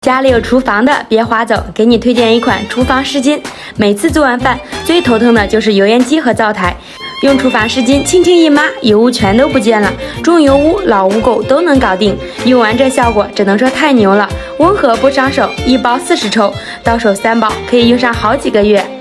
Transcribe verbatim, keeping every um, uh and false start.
家里有厨房的别划走，给你推荐一款厨房湿巾。每次做完饭，最头疼的就是油烟机和灶台。用厨房湿巾轻轻一抹，油污全都不见了，重油污、老污垢都能搞定。用完这效果，只能说太牛了，温和不伤手，一包四十抽，到手三包，可以用上好几个月。